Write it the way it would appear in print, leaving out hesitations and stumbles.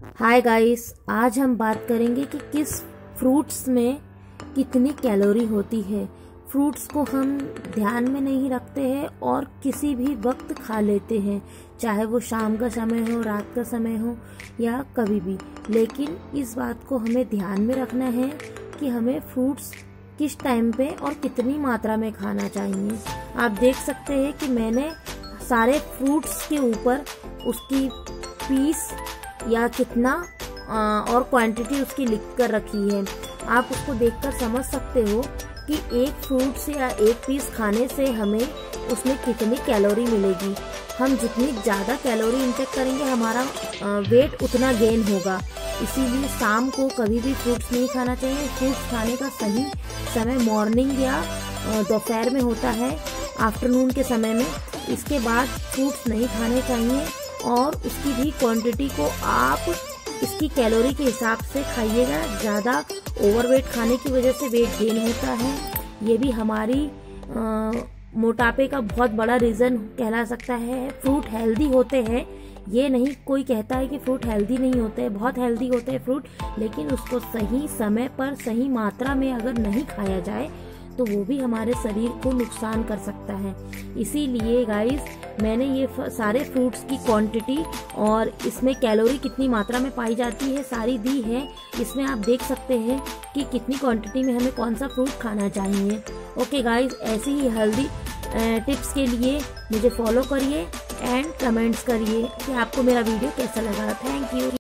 Hi guys, आज हम बात करेंगे कि किस फ्रूट्स में कितनी कैलोरी होती है। फ्रूट्स को हम ध्यान में नहीं रखते हैं और किसी भी वक्त खा लेते हैं, चाहे वो शाम का समय हो, रात का समय हो या कभी भी। लेकिन इस बात को हमें ध्यान में रखना है कि हमें फ्रूट्स किस टाइम पे और कितनी मात्रा में खाना चाहिए। आप देख सकते हैं कि मैंने सारे फ्रूट्स के ऊपर उसकी पीस या कितना और क्वांटिटी उसकी लिख कर रखी है। आप उसको देखकर समझ सकते हो कि एक फ्रूट से या एक पीस खाने से हमें उसमें कितनी कैलोरी मिलेगी। हम जितनी ज़्यादा कैलोरी इंटेक करेंगे हमारा वेट उतना गेन होगा। इसीलिए शाम को कभी भी फ्रूट्स नहीं खाना चाहिए। फ्रूट्स खाने का सही समय मॉर्निंग या दोपहर में होता है, आफ्टरनून के समय में। इसके बाद फ्रूट्स नहीं खाने चाहिए और उसकी भी क्वांटिटी को आप इसकी कैलोरी के हिसाब से खाइएगा। ज़्यादा ओवरवेट खाने की वजह से वेट गेन होता है। ये भी हमारी मोटापे का बहुत बड़ा रीज़न कहला सकता है। फ्रूट हेल्दी होते हैं, ये नहीं कोई कहता है कि फ्रूट हेल्दी नहीं होते हैं, बहुत हेल्दी होते हैं फ्रूट, लेकिन उसको सही समय पर सही मात्रा में अगर नहीं खाया जाए तो वो भी हमारे शरीर को नुकसान कर सकता है। इसीलिए गाइस, मैंने ये सारे फ्रूट्स की क्वांटिटी और इसमें कैलोरी कितनी मात्रा में पाई जाती है सारी दी है। इसमें आप देख सकते हैं कि कितनी क्वांटिटी में हमें कौन सा फ्रूट खाना चाहिए। ओके गाइस, ऐसी ही हेल्दी टिप्स के लिए मुझे फॉलो करिए एंड कमेंट्स करिए कि आपको मेरा वीडियो कैसा लगा। Thank you.